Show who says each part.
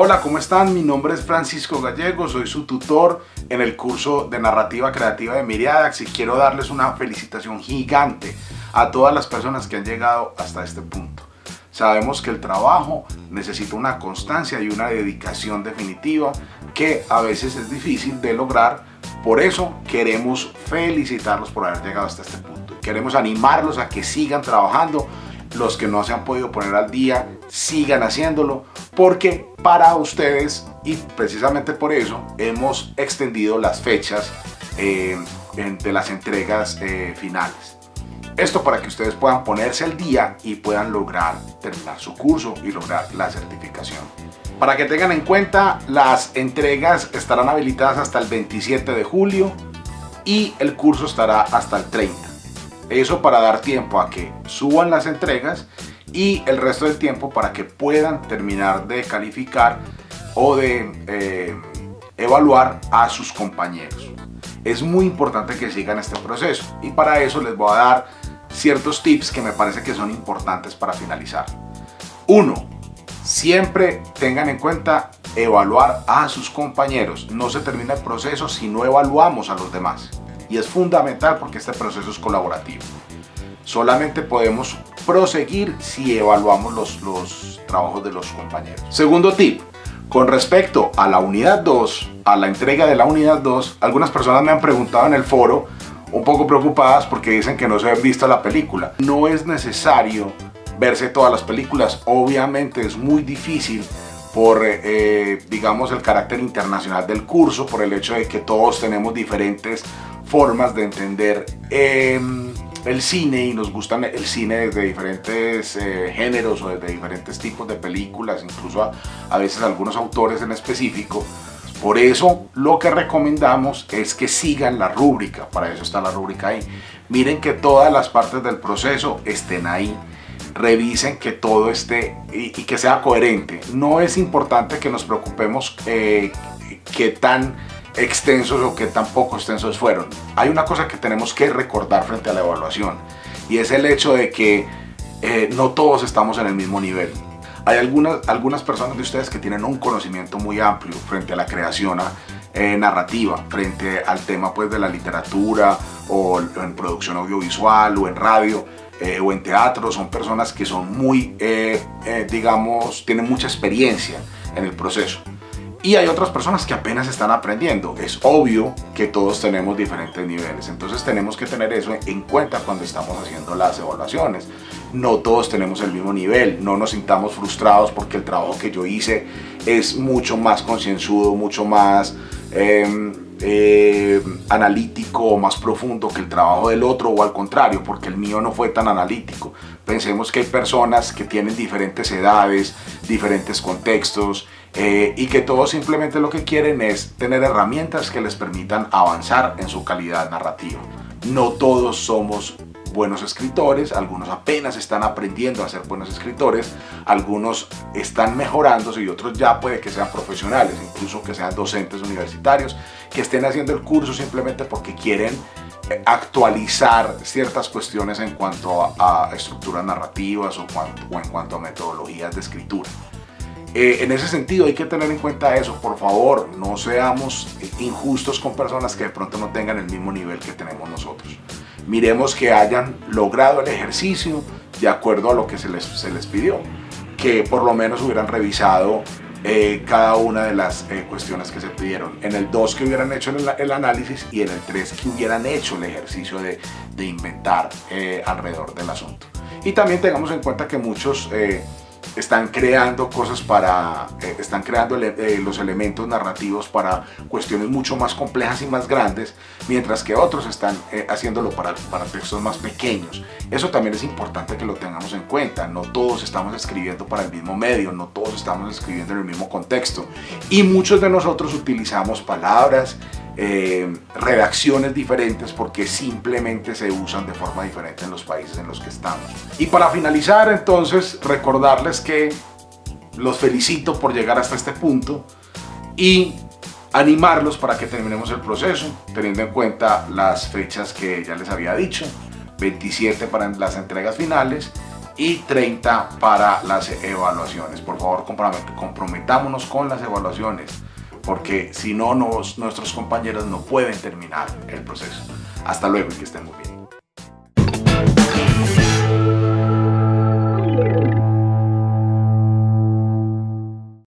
Speaker 1: Hola, ¿cómo están? Mi nombre es Francisco Gallego, soy su tutor en el curso de Narrativa Creativa de Miriadax y quiero darles una felicitación gigante a todas las personas que han llegado hasta este punto. Sabemos que el trabajo necesita una constancia y una dedicación definitiva que a veces es difícil de lograr, por eso queremos felicitarlos por haber llegado hasta este punto. Queremos animarlos a que sigan trabajando. Los que no se han podido poner al día, sigan haciéndolo, porque para ustedes, y precisamente por eso, hemos extendido las fechas de las entregas finales. Esto para que ustedes puedan ponerse al día y puedan lograr terminar su curso y lograr la certificación. Para que tengan en cuenta, las entregas estarán habilitadas hasta el 27 de julio y el curso estará hasta el 30. Eso para dar tiempo a que suban las entregas y el resto del tiempo para que puedan terminar de calificar o de evaluar a sus compañeros. Es muy importante que sigan este proceso y para eso les voy a dar ciertos tips que me parece que son importantes para finalizar. 1. Siempre tengan en cuenta evaluar a sus compañeros. No se termina el proceso si no evaluamos a los demás. Y es fundamental porque este proceso es colaborativo. Solamente podemos proseguir si evaluamos los trabajos de los compañeros. Segundo tip, con respecto a la unidad 2, a la entrega de la unidad 2, algunas personas me han preguntado en el foro, un poco preocupadas porque dicen que no se han visto la película. No es necesario verse todas las películas, obviamente es muy difícil por, digamos, el carácter internacional del curso, por el hecho de que todos tenemos diferentes formas de entender el cine y nos gustan el cine desde diferentes géneros o desde diferentes tipos de películas, incluso a veces algunos autores en específico. Por eso lo que recomendamos es que sigan la rúbrica, para eso está la rúbrica ahí. Miren que todas las partes del proceso estén ahí. Revisen que todo esté y que sea coherente. No es importante que nos preocupemos qué tan extensos o qué tan poco extensos fueron. Hay una cosa que tenemos que recordar frente a la evaluación y es el hecho de que no todos estamos en el mismo nivel. Hay algunas personas de ustedes que tienen un conocimiento muy amplio frente a la creación narrativa, frente al tema pues de la literatura o en producción audiovisual o en radio o en teatro. Son personas que son muy, digamos, tienen mucha experiencia en el proceso. Y hay otras personas que apenas están aprendiendo. Es obvio que todos tenemos diferentes niveles, entonces tenemos que tener eso en cuenta cuando estamos haciendo las evaluaciones. No todos tenemos el mismo nivel, no nos sintamos frustrados porque el trabajo que yo hice es mucho más concienzudo, mucho más analítico o más profundo que el trabajo del otro, o al contrario, porque el mío no fue tan analítico. Pensemos que hay personas que tienen diferentes edades, diferentes contextos, y que todos simplemente lo que quieren es tener herramientas que les permitan avanzar en su calidad narrativa. No todos somos buenos escritores, algunos apenas están aprendiendo a ser buenos escritores, algunos están mejorándose y otros ya puede que sean profesionales, incluso que sean docentes universitarios, que estén haciendo el curso simplemente porque quieren actualizar ciertas cuestiones en cuanto a estructuras narrativas o en cuanto a metodologías de escritura. En ese sentido hay que tener en cuenta eso. Por favor, no seamos injustos con personas que de pronto no tengan el mismo nivel que tenemos nosotros. Miremos que hayan logrado el ejercicio de acuerdo a lo que se les pidió, que por lo menos hubieran revisado cada una de las cuestiones que se pidieron. En el 2 que hubieran hecho el análisis y en el 3 que hubieran hecho el ejercicio de inventar alrededor del asunto. Y también tengamos en cuenta que muchos están creando cosas están creando los elementos narrativos para cuestiones mucho más complejas y más grandes, mientras que otros están haciéndolo para textos más pequeños. Eso también es importante que lo tengamos en cuenta. No todos estamos escribiendo para el mismo medio, no todos estamos escribiendo en el mismo contexto, y muchos de nosotros utilizamos palabras, redacciones diferentes porque simplemente se usan de forma diferente en los países en los que estamos. Y para finalizar, entonces, recordarles que los felicito por llegar hasta este punto y animarlos para que terminemos el proceso, teniendo en cuenta las fechas que ya les había dicho: 27 para las entregas finales y 30 para las evaluaciones. Por favor, comprometámonos con las evaluaciones, porque si no, nuestros compañeros no pueden terminar el proceso. Hasta luego y que estén muy bien.